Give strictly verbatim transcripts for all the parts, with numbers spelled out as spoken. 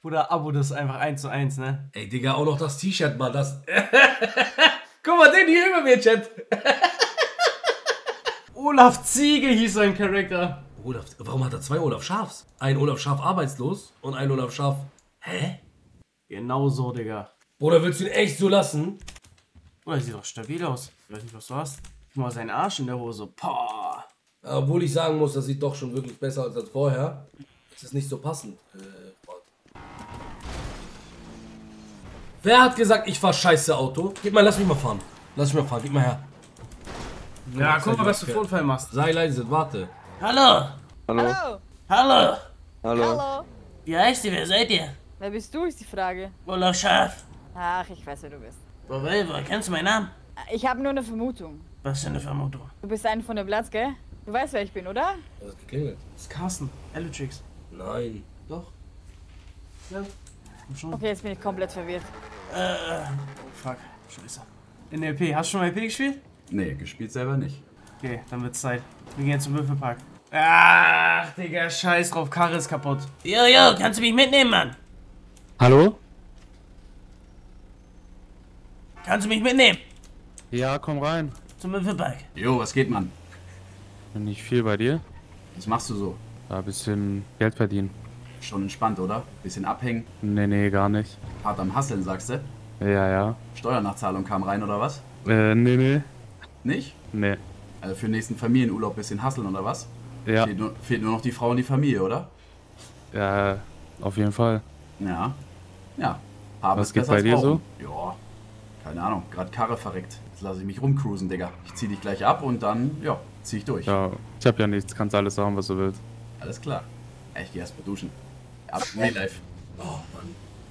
Bruder, Abo, das ist einfach eins zu eins, ne? Ey, Digga, auch noch das T-Shirt mal, das... Guck mal, den hier über mir, Chat. Olaf Ziege hieß sein Charakter. Olaf, warum hat er zwei Olaf Schafs? Ein Olaf Schaf arbeitslos und ein Olaf Schaf... Hä? Genau so, Digga. Oder willst du ihn echt so lassen? Oder sieht doch stabil aus. Ich weiß nicht, was du hast. Guck mal, seinen Arsch in der Hose. Pah. Obwohl ich sagen muss, das sieht doch schon wirklich besser aus als vorher. Das ist nicht so passend. Äh, Wer hat gesagt, ich fahr scheiße Auto? Gib mal, lass mich mal fahren. Lass mich mal fahren, gib mal her. Ja, guck mal, was du für Unfall machst. Sei leise, warte. Hallo. Hallo. Hallo. Hallo. Hallo. Wie heißt ihr? Wer seid ihr? Wer bist du, ist die Frage. Olaf Schaf. Ach, ich weiß, wer du bist. Woher, woher kennst du meinen Namen? Ich habe nur eine Vermutung. Was für eine Vermutung? Du bist einer von der Platz, gell? Du weißt, wer ich bin, oder? Was hat geklingelt? Das ist Carsten. Electrix. Nein. Doch. Ja. Schon. Okay, jetzt bin ich komplett verwirrt. Äh, fuck. Scheiße. In der E P. Hast du schon mal E P gespielt? Nee, gespielt selber nicht. Okay, dann wird's Zeit. Wir gehen jetzt zum Würfelpark. Ach, Digga, scheiß drauf. Karre ist kaputt. Jojo, kannst du mich mitnehmen, Mann? Hallo? Kannst du mich mitnehmen? Ja, komm rein. Zum Würfelpark. Jo, was geht, Mann? Nicht viel bei dir. Was machst du so? Ja, ein bisschen Geld verdienen. Schon entspannt, oder? Bisschen abhängen, Nee, nee, gar nicht. hart am Hasseln, sagst du? Ja, ja. Steuernachzahlung kam rein, oder was? Äh, nee, nee. Nicht? Nee. Also für den nächsten Familienurlaub bisschen hasseln, oder was? Ja, Fehlt nur, fehlt nur noch die Frau und die Familie, oder? ja, auf jeden Fall. Ja. Ja. Haben Was ist geht besser bei als dir brauchen. Ja. Keine Ahnung, gerade Karre verreckt. Jetzt lasse ich mich rumcruisen, Digga. Ich zieh dich gleich ab und dann, ja, zieh ich durch. Ja, ich hab ja nichts. Kannst alles sagen, was du willst. Alles klar. Ja, ich geh erst mal duschen. Ab in live. Oh, Mann.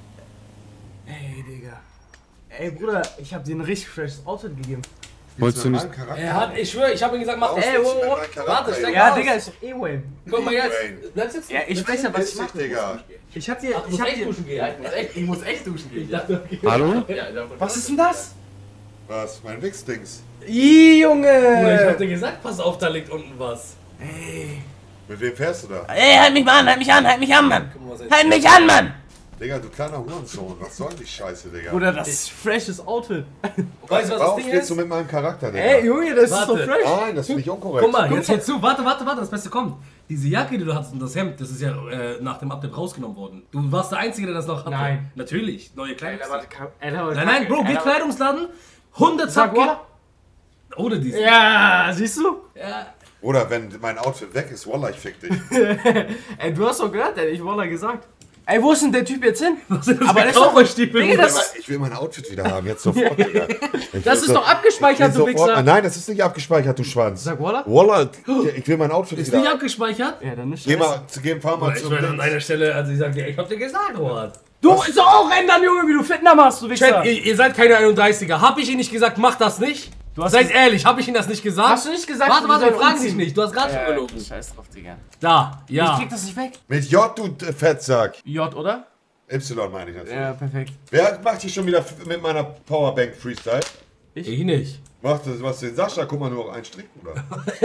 Ey, Digga. Ey, Bruder, ich hab dir ein richtig freshes Outfit gegeben. Wolltest du nicht? Er hat, ich schwöre, ich habe ihm gesagt, mach das. Ey, Ey, wo, wo, wo? wo, warte, steig Ja, aus. Digga, ist doch eh Wayne. Guck mal jetzt. Wayne. Bleib sitzen. Ja, ich weiß ja, was ich Ist dich, mache. Digga. Ich hab dir, Ach, du ich musst hab echt dir... duschen gehen. Ich muss echt, ich muss echt duschen gehen. Ich dachte, okay. Hallo? Ja, ja, Was ist denn das? Was? Mein Wichsdings. Ih, Junge! Ich hab dir gesagt, pass auf, da liegt unten was. Ey. Mit wem fährst du da? Ey, halt mich mal an, halt mich an, halt mich an, Mann! Guck mal, was er- Halt mich an, Mann! Digga, du kleiner Hurensohn. Was soll die Scheiße, Digga? Bruder, das ist freshes Outfit. Weißt du, was das Warum Ding spielst ist? du mit meinem Charakter, Digga? Ey, Junge, das ist Warte. so fresh. Nein, das finde ich unkorrekt. Guck mal, jetzt hältst du. Warte, warte, warte, das Beste kommt. Diese Jacke, die du hattest und das Hemd, das ist ja äh, nach dem Update rausgenommen worden. Du warst der Einzige, der das noch hatte. Nein. Natürlich, neue Kleidungsladen. Alter, Nein, nein, Bro, geh Kleidungsladen. hundert Sag Zapke. what? Ohne diesen. Ja, siehst du? Ja. Oder wenn mein Outfit weg ist, Wallah, ich fick dich. Ey, du hast doch gehört, ey, ich wollte gesagt. Ey, wo ist denn der Typ jetzt hin? Was ist das Aber für das ist doch- Cowboy-Stiefel? Digga, das- Ich will mein Outfit wieder haben, jetzt sofort, Digga. Ich Das will ist doch abgespeichert, ich will du sofort- Wichser. Nein, das ist nicht abgespeichert, du Schwanz. Sag Walla? Wallah, ich will mein Outfit Ist wieder nicht haben. abgespeichert? Ja, dann ist Geh scheiße. mal, geh, fahr mal Ich zum würde an Dings. einer Stelle, also ich sag dir, ich hab dir gesagt, Robert. Du musst doch auch ändern, Junge, wie du Fitnam hast, du Wichser. Chat, ihr, ihr seid keine einunddreißiger. Hab ich Ihnen nicht gesagt, mach das nicht? Du hast Seid ehrlich, hab ich Ihnen das nicht gesagt? Hast du nicht gesagt, Warte, wir warte, wir sollen fragen dich umziehen? nicht. Du hast gerade schon Ja, gelogen. scheiß drauf, Digga. Da, ja. Ich krieg das nicht weg. Mit J, du Fettsack. J, oder? Y meine ich natürlich. Ja, perfekt. Wer macht hier schon wieder f- mit meiner Powerbank Freestyle? Ich nicht. Macht das, was den Sascha, guck mal, nur einen Strick, Bruder.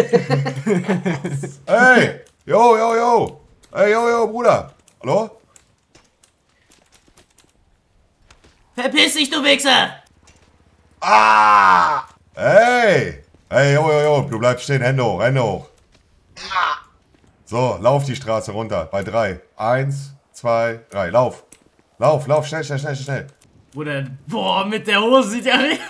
Hey! Yo, yo, yo! Hey, yo, yo, Bruder! Hallo? Verpiss dich, du Wichser! Ah! Hey! Hey, yo, yo, yo, du bleibst stehen, Hände hoch, Hände hoch. So, lauf die Straße runter, bei drei. Eins, zwei, drei, lauf. Lauf, lauf, schnell, schnell, schnell, schnell. Bruder, boah, mit der Hose sieht ja richtig...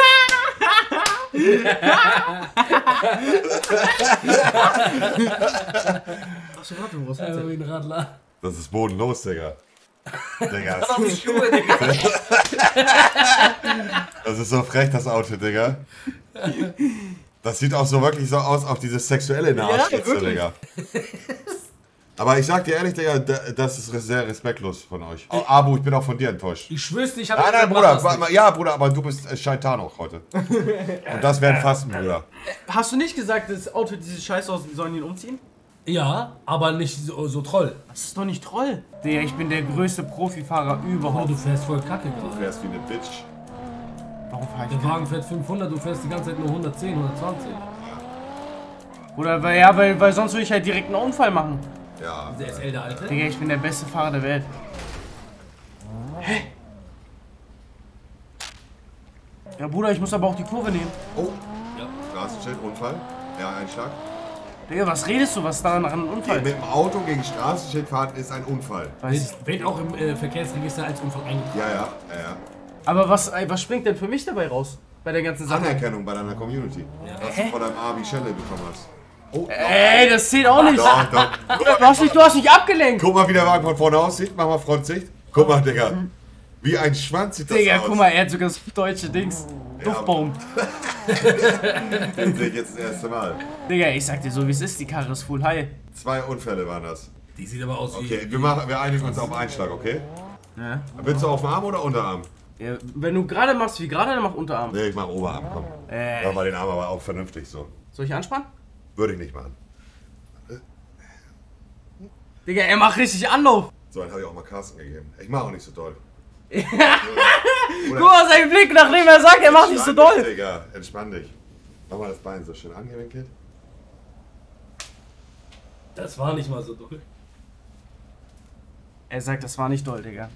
Achso, warte, wo ist Äh, wie ein Radler. Das ist bodenlos, Digga. Digga, das, Die Schuhe, Digga. das ist so frech, das Outfit, Digga. Das sieht auch so wirklich so aus auf dieses Sexuelle in der Ja, Arschritze, wirklich. Digga. Aber ich sag dir ehrlich, Digga, da- das ist sehr respektlos von euch. Oh, Abu, ich bin auch von dir enttäuscht. Ich schwör's dir, ich hab Nein, nein, gesagt, mach Bruder, das warte nicht. mal, ja, Bruder, aber du bist äh, Scheitan auch heute. Und das wäre ein Fasten, Bruder. Hast du nicht gesagt, das Outfit dieses Scheiß aus, die sollen ihn umziehen? Ja, aber nicht so, so Troll. Das ist doch nicht Troll. Digga, ich bin der größte Profifahrer Oh, überhaupt. du fährst voll kacke Du gerade. wärst wie eine Bitch. Warum fahr ich Der kein- Wagen fährt fünfhundert, du fährst die ganze Zeit nur hundertzehn, hundertzwanzig. Oder weil, ja, weil, weil sonst würde ich halt direkt einen Unfall machen. Ja. Der ist älter, Alte. Digga, ich bin der beste Fahrer der Welt. Ja, Bruder, ich muss aber auch die Kurve nehmen. Oh, Ja. Straßenschild, Unfall. Ja, Einschlag. Digga, was redest du? Was ist daran ein Unfall? Mit dem Auto gegen Straßenschild fahren ist ein Unfall. Weiß ich. Wird auch im äh, Verkehrsregister als Unfall eingetragen. Ja, ja, ja, ja. Aber was, ey, was springt denn für mich dabei raus? Bei der ganzen Sache? Anerkennung bei deiner Community. Ja. Was du von deinem Abi Schelle bekommen hast. Oh, Ey, das zählt auch nicht. doch, doch. Bruder, du hast mich, du hast mich abgelenkt. Guck mal, wie der Wagen von vorne aussieht. Mach mal Frontsicht. Guck mal, Digga. Wie ein Schwanz sieht das Digga, aus. guck mal, er hat sogar das deutsche Dings. Ja. Duftbaum. Den sehe ich jetzt das erste Mal. Digga, ich sag dir so, wie es ist, die Karre ist full high. Zwei Unfälle waren das. Die sieht aber aus wie... Okay, wir, machen, wir einigen uns auf Einschlag, okay? Ja. Willst du auf dem Arm oder Unterarm? Ja, wenn du gerade machst wie gerade, dann mach Unterarm. Nee, ich mach Oberarm, komm. Äh, Mach mal den Arm aber auch vernünftig so. soll ich anspannen? Würde ich nicht machen. Digga, er macht richtig Anlauf. So einen habe ich auch mal Carsten gegeben. Ich mach auch nicht so doll. Guck mal seinen Blick, nachdem er sagt, er macht nicht so Entspann dich, doll. Digga, entspann dich. Mach mal das Bein so schön angewinkelt. Das war nicht mal so doll. Er sagt, das war nicht doll, Digga.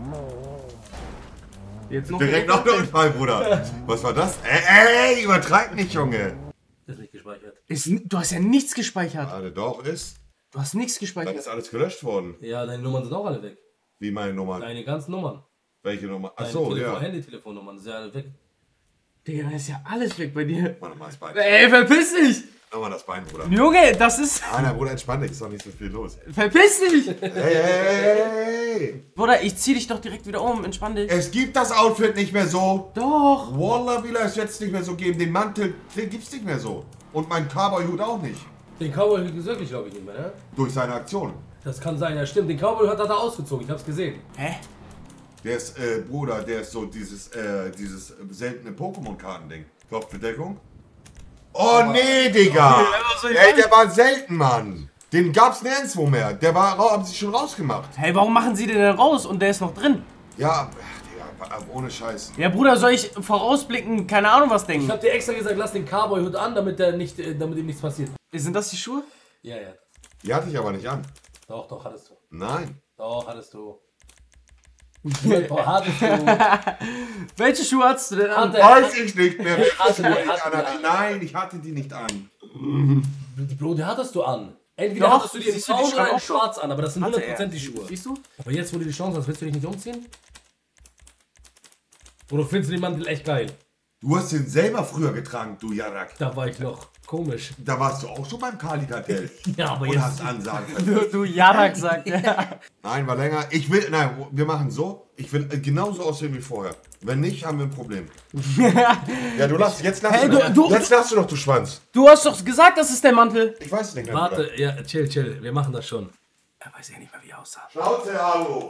Jetzt noch Direkt noch ein Unfall, Bruder. Was war das? Ey, ey, übertreib nicht, Junge. Ist nicht gespeichert. Ist, du hast ja nichts gespeichert. Warte, doch, ist. Du hast nichts Dann gespeichert. ist alles gelöscht worden. Ja, deine Nummern sind auch alle weg. Wie meine Nummern. Deine ganzen Nummern. Welche Nummer? Deine Achso, Telefon- ja. Handy-Telefonnummern sind ja alle weg. Digga, dann ist ja alles weg bei dir. Mach mal das Bein. Ey, verpiss dich! Mach mal das Bein, Bruder. Junge, das ist... Nein, nein, Bruder, entspann dich. Ist doch nicht so viel los. Verpiss dich! Hey, hey, hey, hey. Bruder, ich zieh dich doch direkt wieder um, entspann dich. Es gibt das Outfit nicht mehr so. Doch! Wallah, will es jetzt nicht mehr so geben. Den Mantel, den gibt's nicht mehr so. Und mein Cowboy-Hut auch nicht. Den Cowboy wirklich glaube ich nicht mehr, ne? Durch seine Aktion. Das kann sein, ja stimmt. Den Cowboy hat er da ausgezogen, ich hab's gesehen. Hä? Der ist, äh, Bruder, der ist so dieses, äh, dieses seltene Pokémon-Karten-Ding. Kopfbedeckung. Oh nee, Digga! Ey, der war selten, Mann! Den gab's nirgendwo mehr. Der war, ra- haben sie schon rausgemacht. Hey, warum machen sie den denn raus und der ist noch drin? Ja, Digga, ohne Scheiß. Ja, Bruder, soll ich vorausblicken, keine Ahnung was Ich denken? hab dir extra gesagt, lass den Cowboy-Hut an, damit, der nicht, äh, damit ihm nichts passiert. Sind das die Schuhe? Ja, ja. Die hatte ich aber nicht an. Doch, doch, hattest du. Nein. Doch, hattest du. Doch, hattest du. Welche Schuhe hast du denn an? Hatte, Weiß ich nicht mehr. Hatte die, Ich hatte anhatte. die. Nein, ich hatte die nicht an. Bro, die hattest du an. Entweder Doch, hattest du die in siehst du, die braun Schuhe oder in auch so? schwarz an, aber das sind Hatte hundert Prozent die er. Schuhe. Siehst du? Aber jetzt, wo du die Chance hast, willst du dich nicht umziehen? Oder findest du den Mantel echt geil? Du hast den selber früher getragen, du Jarak. Da war ich noch komisch. Da warst du auch schon beim Kali-Kartell. Ja, aber Und jetzt... hast Ansagen Du, verpasst. du Jarak sagt ja. Nein, war länger. Ich will, nein, wir machen so. Ich will genauso aussehen wie vorher. Wenn nicht, haben wir ein Problem. Ja, du lass, jetzt lass Hey, du, du- du- Jetzt lass du doch, du Schwanz. Du hast doch gesagt, das ist der Mantel. Ich weiß es nicht mehr. Warte, ja, chill, chill. Wir machen das schon. Er weiß ja nicht mehr, wie er aussah. Schnauze, Alu.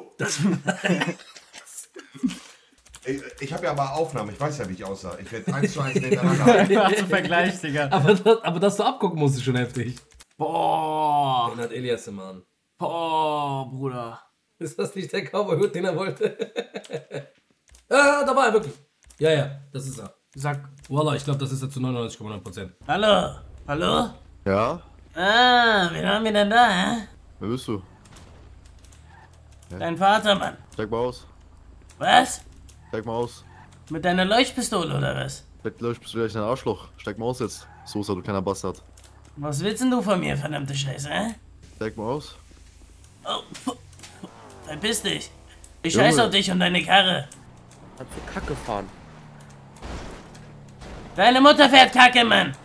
Ich, ich habe ja aber Aufnahmen. Ich weiß ja, wie ich aussah. Ich werde eins zu eins nebeneinander. Zum Vergleich, Digga. Aber das, aber dass du abgucken musst, ist schon heftig. Boah. Den hat Elias im Mann. Boah, Bruder. Ist das nicht der Cowboy-Hut, den er wollte? Ah, da war er wirklich. Ja, ja, das ist er. Sag. Voila, ich glaube, das ist er zu neunundneunzig Komma neun Prozent. Hallo? Hallo? Ja? Ah, wen haben wir denn da, hä? Wer bist du? Dein Vater, Mann. Steig mal aus. Was? Steig mal aus. Mit deiner Leuchtpistole oder was? Vielleicht läufst bist du gleich ein Arschloch. Steig mal aus jetzt. Sosa, du kleiner Bastard. Was willst denn du von mir, verdammte Scheiße, hä? Steig mal aus. Oh, pf- verpiss dich. Ich Junge. scheiß auf dich und deine Karre. Hat für Kacke fahren. Deine Mutter fährt Kacke, Mann.